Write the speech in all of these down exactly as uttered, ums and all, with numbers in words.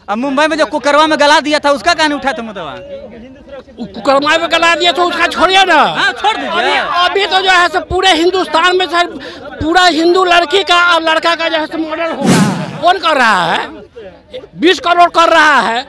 अब मुंबई में जो कुकरवा में गला दिया था उसका कहानी उठा था मुद्दा, कुकरवा में गला दिया तो उसका छोड़िए ना। हाँ, छोड़ दीजिए। अभी तो जो है सब पूरे हिंदुस्तान में सर पूरा हिंदू लड़की का और लड़का का जो है मॉडल हो रहा है। कौन कर रहा है? बीस करोड़ कर रहा है।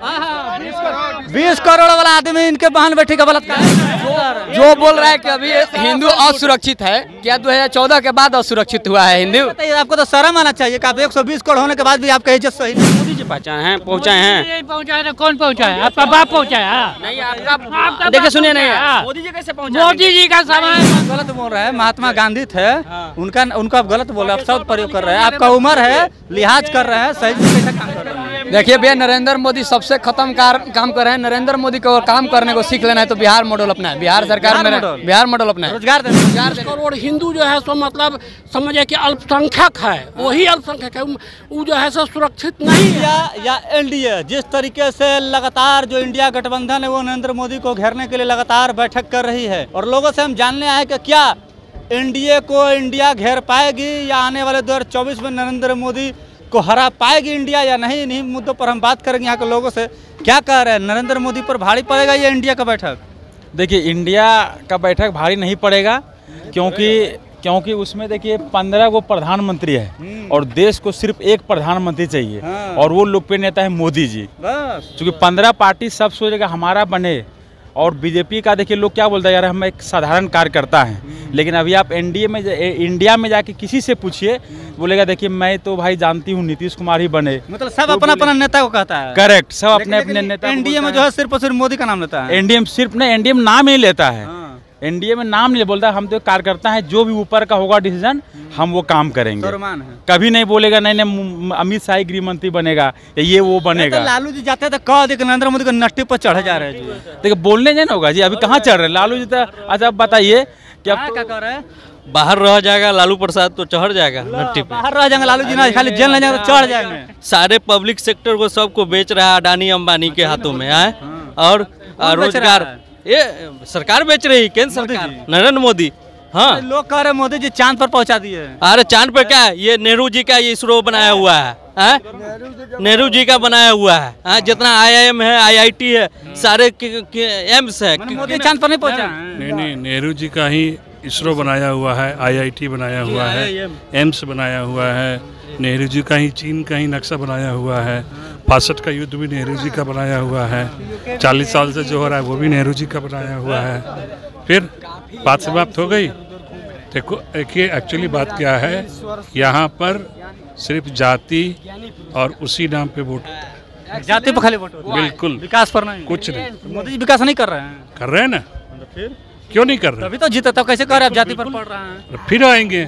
बीस करोड़ वाला आदमी इनके बहन बेटी का बलात्कार जो, जो बोल रहा है कि अभी हिंदू असुरक्षित है, क्या दो हजार चौदह के बाद असुरक्षित हुआ है हिंदू? आपको तो शर्म आना चाहिए कि आप एक सौ बीस करोड़ होने के बाद भी आपका इज्जत सही मोदी जी पहुँचाए हैं पहुँचाए हैं पहुँचाए हैं। कौन पहुँचाया? आपका बाप पहुँचाया? नहीं, आपका देखिए सुनिए नहीं, मोदी जी कैसे पहुँचा? मोदी जी का समय गलत बोल रहे हैं। महात्मा गांधी थे, उनका उनको आप गलत बोल रहे हैं, आप शब्द प्रयोग कर रहे हैं। आपका उम्र है, लिहाज कर रहे हैं, सही से कैसे काम कर रहे हैं? देखिए भैया, नरेंद्र मोदी सबसे खत्म कार, काम कर रहे हैं। नरेंद्र मोदी को काम करने को सीख लेना है तो बिहार मॉडल अपना है। बिहार सरकार में बिहार मॉडल अपना है। रोजगार रोजगार करोड़ हिंदू जो है सो मतलब समझे कि अल्पसंख्यक है, वही अल्पसंख्यक है, वो जो है सो सुरक्षित नहीं है। या, या एनडीए जिस तरीके से लगातार जो इंडिया गठबंधन है वो नरेंद्र मोदी को घेरने के लिए लगातार बैठक कर रही है, और लोगों से हम जानने आए कि क्या एनडीए को इंडिया घेर पाएगी या आने वाले दो हजार चौबीस में नरेंद्र मोदी को हरा पाएगी इंडिया या नहीं। इन्हीं मुद्दों पर हम बात करेंगे यहाँ के लोगों से। क्या कह रहे हैं, नरेंद्र मोदी पर भारी पड़ेगा ये इंडिया का बैठक? देखिए, इंडिया का बैठक भारी नहीं पड़ेगा, क्योंकि क्योंकि उसमें देखिए पंद्रह वो प्रधानमंत्री है और देश को सिर्फ एक प्रधानमंत्री चाहिए। हाँ। और वो लोकप्रिय नेता है मोदी जी। बस क्योंकि पंद्रह पार्टी सब सोचेगा हमारा बने, और बीजेपी का देखिए लोग क्या बोलता है, यार हम एक साधारण कार्यकर्ता हैं। लेकिन अभी आप एनडीए में इंडिया में जाके किसी से पूछिए, बोलेगा देखिए मैं तो भाई जानती हूँ नीतीश कुमार ही बने। मतलब सब तो अपना अपना नेता को कहता है। करेक्ट, सब अपने अपने नेता। एनडीए में जो है सिर्फ और सिर्फ मोदी का नाम लेता है। एनडीए में सिर्फ नहीं, एनडीए में नाम ही लेता है। एनडीए में नाम नहीं बोलता, हम तो कार्यकर्ता हैं, जो भी ऊपर का होगा डिसीजन हम वो काम करेंगे। कभी नहीं बोलेगा नहीं नहीं अमित शाह गृह मंत्री बनेगा या ये वो बनेगा। तो लालू जी जाते तो कह दे नरेंद्र मोदी को नट्टी पर चढ़े जा रहे हैं। देखिए बोलने जाए ना होगा जी, अभी कहाँ चढ़ रहे हैं लालू जी? तो अच्छा आप बताइए क्या क्या कर रहे हैं? बाहर रह जाएगा लालू प्रसाद तो चढ़ जाएगा नट्टी पे। बाहर रह जाएंगे लालू जी, ना खाली जेल नहीं जाएगा तो चढ़ जाएंगे। सारे पब्लिक सेक्टर को सबको बेच रहा है अडानी अंबानी के हाथों में है। और रोजगार ये सरकार बेच रही है, केंद्र सरकार, नरेंद्र मोदी। हाँ, लोग कह रहे मोदी जी चांद पर पहुंचा दिए। अरे चांद पर क्या है, ये नेहरू जी का ये इसरो बनाया हुआ है, है? नेहरू जी का बनाया हुआ है, है? जितना आईआईएम है, आईआईटी है, सारे एम्स है। मोदी चांद पर नहीं पहुंचा। नहीं नहीं, नेहरू जी का ही इसरो बनाया हुआ है, आईआईटी बनाया हुआ है, एम्स बनाया हुआ है। नेहरू जी का ही चीन का ही नक्शा बनाया हुआ है। बासठ का युद्ध भी नेहरू जी का बनाया हुआ है। चालीस साल से जो हो रहा है वो भी नेहरू जी का बनाया हुआ है। फिर बात समाप्त हो गई। देखो देखिए, एक्चुअली बात क्या है, यहाँ पर सिर्फ जाति और उसी नाम पे वोट, जाति पर खाली वोट, बिल्कुल विकास पर नहीं, कुछ नहीं। मोदी जी विकास नहीं कर रहे हैं। कर रहे हैं ना, फिर क्यों नहीं कर रहे? तभी तो जीते, तो कैसे कर रहे हैं? जाति पर पड़ रहा है। फिर आएंगे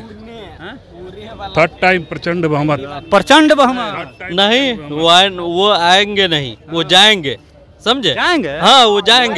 थर्ड टाइम प्रचंड बहुमत। प्रचंड बहुमत नहीं, वो आए, वो आएंगे नहीं, वो जाएंगे, समझे? जाएंगे। हाँ, वो जाएंगे।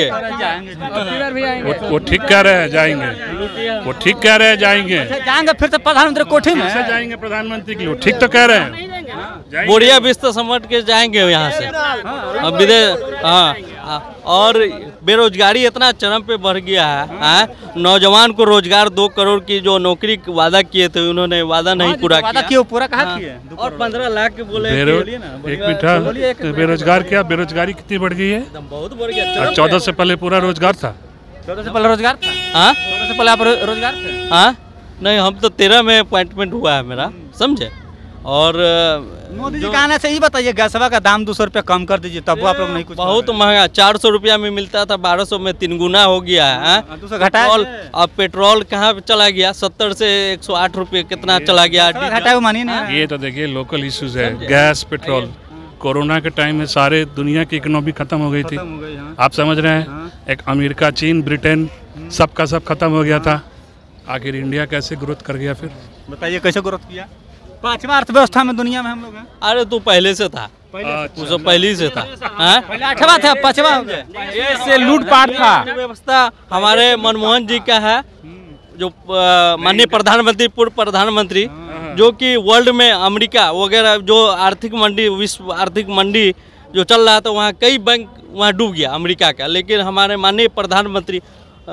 वो, वो ठीक कह रहे हैं जाएंगे, वो ठीक कह रहे हैं जाएंगे। जाएंगे फिर तो प्रधानमंत्री कोठी में से जाएंगे प्रधानमंत्री के लिए, ठीक तो कह रहे हैं। बोरिया बिस्तर समझ के जाएंगे यहाँ से। अब विदेश, हाँ, और बेरोजगारी इतना चरम पे बढ़ गया है, है? नौजवान को रोजगार दो करोड़ की जो नौकरी वादा किए थे उन्होंने वादा नहीं पूरा किया। पूरा कहा किया? और पंद्रह लाख के बोले। एक मिनट, बेरोजगार क्या, बेरोजगारी कितनी बढ़ गई है? बहुत बढ़ गया। चौदह से पहले पूरा रोजगार था। चौदह से पहले रोजगार था। हाँ, चौदह से पहले आप रोजगार थे। हाँ, नहीं, हम तो तेरह में अपॉइंटमेंट हुआ है मेरा, समझे? और मोदी जी कहने से ही बताइए गैसवा का दाम दो सौ रुपया कम कर दीजिए, तब वो आप लोग नहीं कुछ। बहुत महंगा, चार सौ रुपया में मिलता था, बारह सौ में तीन गुना हो गया है। पेट्रोल, अब पेट्रोल कहाँ चला गया? सत्तर से एक सौ आठ रुपये कितना चला गया? घटा मानिए ना। ये तो देखिए लोकल इश्यूज है, गैस, पेट्रोल। कोरोना के टाइम में सारे दुनिया की इकोनॉमी खत्म हो गई थी, आप समझ रहे हैं। एक अमेरिका, चीन, ब्रिटेन, सबका सब खत्म हो गया था। आखिर इंडिया कैसे ग्रोथ कर गया? फिर बताइए कैसे ग्रोथ किया? पांचवा अर्थव्यवस्था में दुनिया में हम लोग हैं। अरे तू पहले से था, वो पहले से था, पहले आठवां था, पांचवा हो गया। ये लूटपाट था। व्यवस्था हमारे मनमोहन जी का है, जो माननीय प्रधानमंत्री, पूर्व प्रधानमंत्री, जो कि वर्ल्ड में अमेरिका वगैरह जो आर्थिक मंडी, विश्व आर्थिक मंडी जो चल रहा था, वहाँ कई बैंक वहाँ डूब गया अमेरिका का। लेकिन हमारे माननीय प्रधानमंत्री,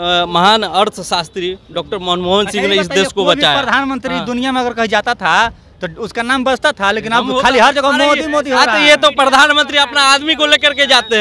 महान अर्थशास्त्री डॉक्टर मनमोहन सिंह ने इस देश को बचाया। प्रधानमंत्री दुनिया में अगर कहीं जाता था तो उसका नाम बचता था, लेकिन अब खाली हर जगह मोदी मोदी हो रहा है। ये तो प्रधानमंत्री अपना आदमी को लेकर के जाते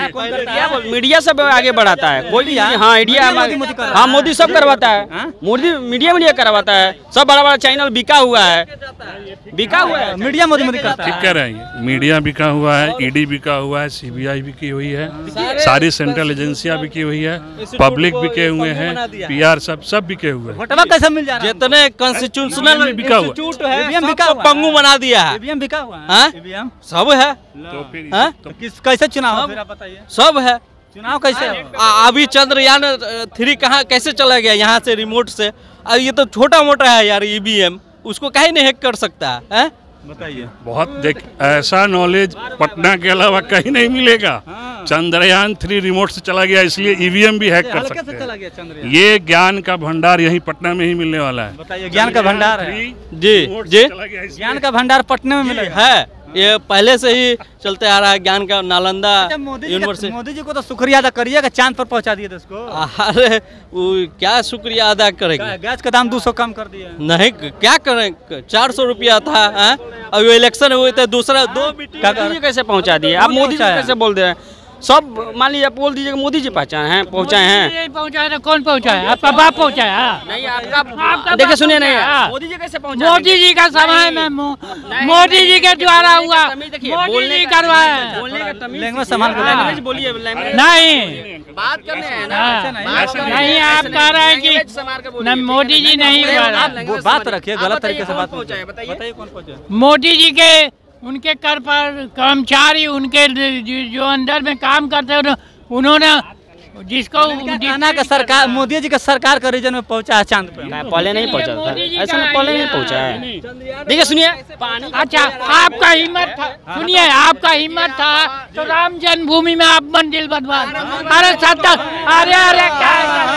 हैं। मीडिया सब आगे बढ़ाता है, कोई भी हाँ मीडिया हाँ मोदी सब करवाता है, मोदी मीडिया मीडिया करवाता है, सब बड़ा बड़ा चैनल बिका हुआ है, बिका हुआ है, मीडिया मोदी मोदी करता है। ठीक कह रहे हैं, मीडिया बिका हुआ है, ईडी बिका हुआ है, सीबीआई बिकी हुई है, सारी सेंट्रल एजेंसियां बिकी हुई है, पब्लिक बिके हुए हैं, पीआर सब सब बिके हुए हैं। वोटवा कैसे मिल जा रहा है? जितने कॉन्स्टिट्यूशनल बिका हुआ इंस्टीट्यूट है ईवीएम बिका सबको हुआ है। पंगु बना दिया है। ईवीएम बिका हुआ है। हाँ? ईवीएम सब है, तो फिर हाँ? तो किस कैसे चुनाव हो फिर आप बताइए? सब है। चुनाव कैसे हो? आ- अभी चंद्रयान थ्री कहाँ कैसे चला गया यहाँ से रिमोट से? अब ये तो छोटा मोटा है यार ईवीएम, उसको कहीं नहीं हैक कर सकता है। बताइए। बहुत देख ऐसा नॉलेज पटना के अलावा कहीं नहीं मिलेगा। चंद्रयान थ्री रिमोट से चला गया, इसलिए ईवीएम भी हैक कर हल्के सकते से चला हैं। गया चंद्रयान। ये ज्ञान का भंडार यहीं पटना में ही मिलने वाला है। बताइए, ज्ञान का भंडार है। जी रिमोट से जी चला गया, इसलिए ज्ञान का भंडार पटना में मिलेगा। है, ये पहले से ही चलते आ रहा है ज्ञान का। नालंदा अच्छा, मोदी जी का- यूनिवर्सिटी। मोदी जी को तो शुक्रिया अदा करिएगा, चांद पर पहुंचा दिए थे उसको। अरे वो क्या शुक्रिया अदा करेंगे? गैस का दाम दो सौ कम कर दिए। नहीं, क्या करें? चार सौ रुपया था, हैं? अब इलेक्शन हुए थे, दूसरा दो क्या कर कैसे पहुंचा दिए आप? मोदी जी कैसे बोल दे रहे हैं? सब मान लीजिए आप बोल दीजिए कि मोदी जी पहचान हैं, पहुंचाए हैं। पहुंचाया ना, कौन पहुंचाया? आपका बाप पहुंचाया? नहीं आपका देखिए सुनिए नहीं, मोदी जी कैसे पहुंचा? मोदी जी का समय में मो- मोदी जी के द्वारा हुआ, मोदी जी करवाया। लैंग्वेज संभाल के बोलना। लैंग्वेज बोलिए, लैंग्वेज नहीं बात करने हैं ना। हाँ, नहीं आप कह रहे हैं कि न मोदी जी नहीं हुआ। वो बात रखिए, गलत तरीके से बात पहुंचाए, बताइए। बताइए कौन पहुंचे? मोदी जी के उनके कर पर कर्मचारी, उनके जो- जो अंदर में काम करते हैं, उन्होंने जिसको कहना कि सरकार, मोदी जी का सरकार का रीजन में पहुंचा है चांद पे। पहले नहीं पहुंचा था, ऐसा ना पहले नहीं पहुंचा है। देखिए सुनिए, अच्छा आपका हिम्मत था, सुनिए आपका हिम्मत था तो राम जन्मभूमि में आप मंदिर बनवा। अरे सत्तर, अरे अरे क्या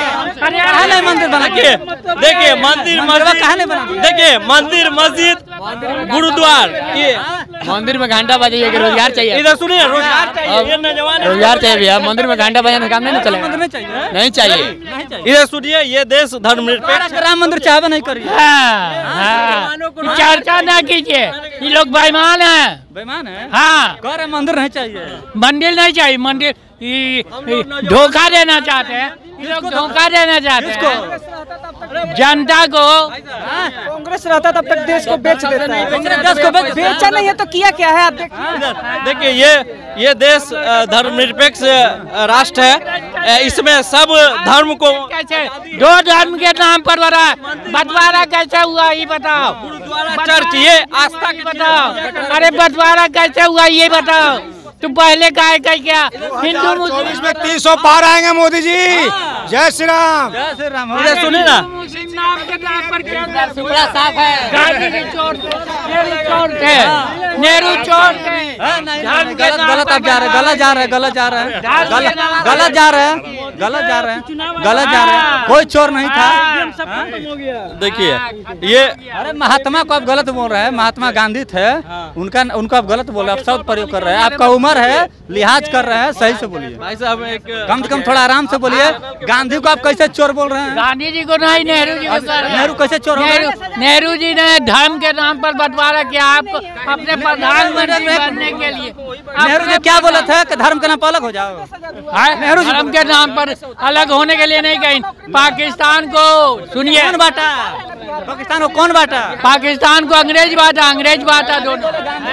अरे कहाँ नहीं मंदिर बना? देखिए देखिए मंदिर मस्जिद कहाँ नहीं बना? देखिए मंदिर मस्जिद गुरुद्वार ये मंदिर में घंटा बजाइए कि रोजगार चाहिए। इधर सुनिए, रोजगार चाहिए, ये नौजवान है। रोजगार चाहिए भैया, मंदिर में घंटा बजाने का काम नहीं चलेगा। मंदिर नहीं चाहिए, नहीं चाहिए। नहीं चाहिए। इधर सुनिए, ये देश धर्मनिरपेक्ष है। राम मंदिर चाहबे नहीं करिए। हाँ, हाँ, चर्चा ना कीजिए, ये लोग बेईमान हैं। बेईमान है। हाँ, कह रहे मंदिर नहीं चाहिए। मंदिर नहीं चाहिए, मंदिर ये- ये धोखा देना चाहते हैं, ये लोग धोखा देना चाहते हैं जनता को। कांग्रेस रहता तब तक देश को बेच देता है। देश को बेच- बेचा नहीं है तो किया क्या है आप देखिए। इधर देखिए, ये ये देश अ, धर्मनिरपेक्ष अ, राष्ट्र है। अ, इसमें सब धर्म को कैसे दो धर्म के नाम पर बड़ा बंटवारा कैसे हुआ ये बताओ? गुरुद्वारा चर्च ये आस्था की बताओ, अरे बंटवारा कैसे हुआ ये बताओ? तुम पहले का है क्या हिंदू मुस्लिम में तीन सौ पार आएंगे मोदी जी। जय श्री राम। जय श्री राम। इधर सुनिए ना, मुस्लिम नाम के नाम पर क्या टुकड़ा साफ है? गांधी जी चोर थे, नेहरू चोर थे, नेहरू चोर थे। हाँ, नहीं, धर्म नहीं, के गलत नाम गलत पर आप जा रहे हैं, गलत जा रहे हैं, गलत जा रहे हैं, गलत गलत जा रहे हैं, गलत जा रहे हैं, गलत जा रहे हैं। कोई चोर नहीं था। देखिए ये अरे महात्मा को आप गलत बोल रहे हैं। महात्मा गांधी थे, उनका उनको आप गलत बोल रहे हैं, आप शब्द प्रयोग कर रहे हैं। आपका उम्र है, लिहाज कर रहे हैं, सही से बोलिए। भाई साहब एक कम से कम थोड़ा आराम से बोलिए। गांधी को आप कैसे चोर बोल रहे हैं? गांधी जी को नहीं, नेहरू जी को कर रहे हैं। नेहरू कैसे चोर हो गए? नेहरू नेहरू जी ने धर्म के नाम पर बंटवारा किया आपको अपने प्रधानमंत्री बनने के लिए। नेहरू जी क्या बोले थे कि धर्म के नाम पर अलग हो जाओ? नेहरू धर्म के नाम पर अलग होने के लिए नहीं कहीं। पाकिस्तान को सुनिए, कौन बांटा? पाकिस्तान को कौन बांटा? पाकिस्तान को अंग्रेज बांटा, अंग्रेज बांटा दोनों।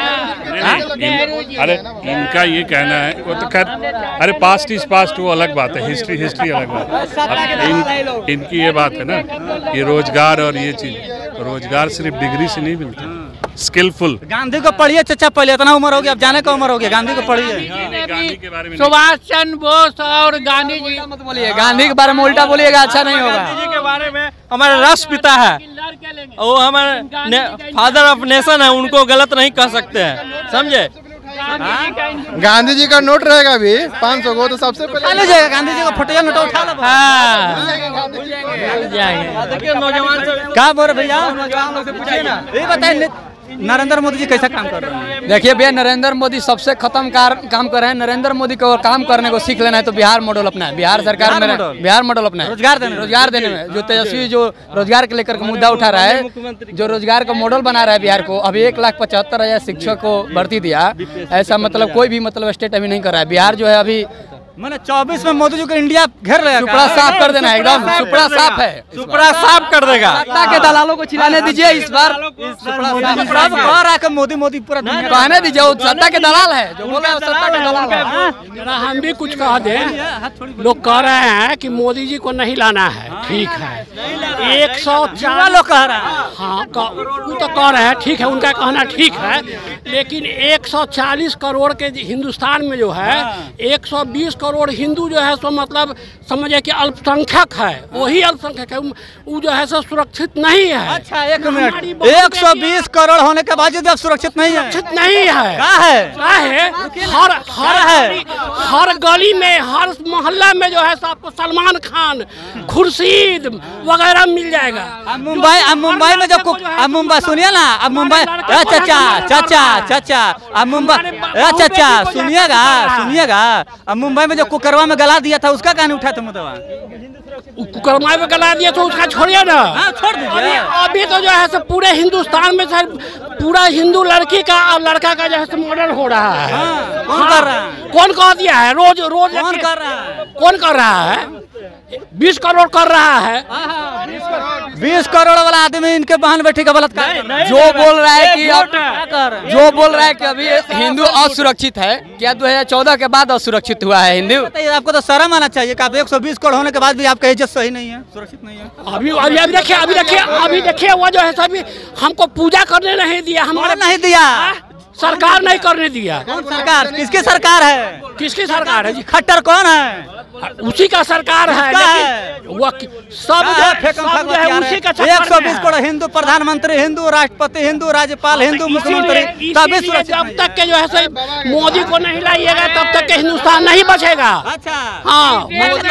अरे इनका ये कहना है, वो तो खैर अरे पास्ट इज पास्ट, वो अलग बात है, हिस्ट्री हिस्ट्री अलग बात है। अब इन, इनकी ये बात है ना, ये रोजगार और ये चीज, रोजगार सिर्फ डिग्री से नहीं मिलता, स्किलफुल। गांधी को पढ़िए चचा, पहले इतना उम्र हो गया, अब जाने का उम्र हो गया। गांधी को पढ़िए। गांधी के बारे में सुभाष चंद्र बोस और गांधी जी मत बोलिए, गांधी के बारे में उल्टा बोलिएगा, अच्छा नहीं होगा। गांधी जी के बारे में हमारे राष्ट्रपिता है, वो हमारे फादर ऑफ नेशन है, उनको गलत नहीं कह सकते हैं, समझे? गांधी जी का नोट रहेगा अभी पाँच सौ को, तो सबसे उठा लीजिएगा गांधी जी को, फोटो नोट उठा लो। हाँ देखिए नौजवान से क्या बोल रहे भैया? ये बताइए, नरेंद्र मोदी जी कैसा काम कर रहे हैं? देखिए भैया, नरेंद्र मोदी सबसे खत्म कार, काम कर रहे हैं। नरेंद्र मोदी को काम करने को सीख लेना है तो बिहार मॉडल अपना है। बिहार सरकार में बिहार मॉडल अपना है, रोजगार देने रोजगार देने में जो तेजस्वी जो रोजगार के लेकर मुद्दा उठा रहा है, जो रोजगार का मॉडल बना रहा है बिहार को। अभी एक लाख पचहत्तर हजार शिक्षक को भर्ती दिया, ऐसा मतलब कोई भी मतलब स्टेट अभी नहीं कर रहा है। बिहार जो है अभी मैंने चौबीस में मोदी जी को इंडिया घेर लेगा। सुपड़ा साफ कर देना है, एकदम सुपड़ा साफ है, सुपड़ा साफ कर देगा। सत्ता के दलालों को चिल्लाने दीजिए इस बार। कह रहा है मोदी मोदी पूरा कहने दीजिए, वो सत्ता के दलाल है, जो बोल रहा है सत्ता के दलाल है। जरा हम भी कुछ कह दें। लोग कह रहे हैं कि मोदी जी को नहीं लाना है, ठीक है। एक सौ चार लोग कह रहे हैं, हाँ वो तो कह रहे हैं, ठीक है, उनका कहना ठीक है। लेकिन एक सौ चालीस करोड़ के हिंदुस्तान में जो है एक सौ बीस करोड़ हिंदू जो है सो मतलब समझे कि अल्पसंख्यक है, वही अल्पसंख्यक है, वो जो है सो सुरक्षित नहीं है। अच्छा एक मिनट, एक सौ बीस करोड़ होने के बावजूद अब सुरक्षित नहीं है? सुरक्षित नहीं है। क्या है? क्या है? हर हर है हर गली में, हर मोहल्ला में जो है सो आपको सलमान खान, खुर्शीद वगैरह मिल जाएगा। अब मुंबई अब मुंबई में जो अब मुंबई सुनिए ना, अब मुंबई चाचा चाचा चाचा अब मुंबई चाचा सुनिएगा सुनिएगा अब मुंबई में जो कुकरवा में गला दिया था उसका कहानी उठा था मुद्दा। कुकरमा में गला दिया तो उसका छोड़िए ना, छोड़ दीजिए। अभी तो जो है सो पूरे हिंदुस्तान में सर पूरा हिंदू लड़की का और लड़का का जो है सो मर्डर हो रहा है। कौन कर रहा है? कौन कह दिया है? रोज रोज कौन कर रहा है? कौन कर रहा है? बीस करोड़ कर रहा है। बीस करोड़ वाला आदमी इनके बहन बेटी का बलात्कार जो बोल रहा है कि अब जो बोल रहा है कि अभी हिंदू असुरक्षित है, क्या दो हजार चौदह के बाद असुरक्षित हुआ है हिंदू? आपको तो शर्म आना चाहिए कि आप एक सौ बीस करोड़ होने के बाद भी आपका इज्जत सही नहीं है, सुरक्षित नहीं है। अभी अभी अभी देखिए अभी देखिए अभी देखिए वो जो है सभी हमको पूजा करने नहीं दिया, हमारे नहीं दिया, सरकार नहीं करने दिया। कौन सरकार? किसकी सरकार है? किसकी सरकार है जी? खट्टर कौन है? उसी का सरकार है, लेकिन वो सब जो सब जो है उसी का एक सौ बीस करोड़ हिंदू प्रधानमंत्री, हिंदू राष्ट्रपति, हिंदू राज्यपाल, हिंदू मुख्यमंत्री, तभी जब तक के जो है सो मोदी को नहीं लाइएगा तब तक के हिंदुस्तान नहीं बचेगा। अच्छा हाँ,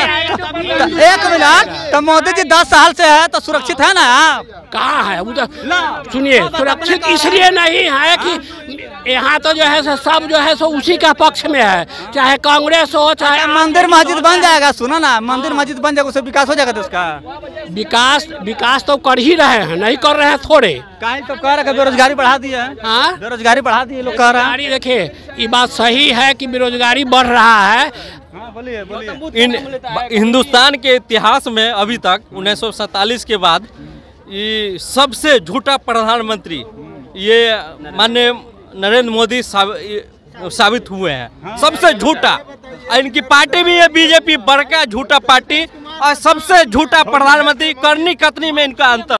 एक मिनट, तो मोदी जी दस साल से है तो सुरक्षित है ना? कहाँ है? सुनिए, सुरक्षित इसलिए नहीं है कि यहाँ तो जो है सो सब जो है सो उसी का पक्ष में है, चाहे कांग्रेस हो चाहे मंदिर मस्जिद बन जाएगा। सुनो ना, मंदिर मस्जिद बन जाएगा, उससे विकास हो जाएगा देश का। विकास विकास तो कर ही रहे हैं, नहीं कर रहे हैं थोड़े। कहीं तो कह रहे हैं बेरोजगारी बढ़ा दी है। हाँ, बेरोजगारी बढ़ा दी है लोग कह रहे हैं। देखिए ये बात सही है कि बेरोजगारी बढ़ रहा है। बोलिए बोलिए। इन हिंदुस्तान के इतिहास में अभी तक उन्नीस सौ सैतालीस के बाद ये सबसे झूठा प्रधानमंत्री ये माननीय नरेंद्र मोदी साबित हुए हैं। सबसे झूठा, इनकी पार्टी भी है बीजेपी, बड़का झूठा पार्टी, और सबसे झूठा प्रधानमंत्री। करनी कतनी में इनका अंतर।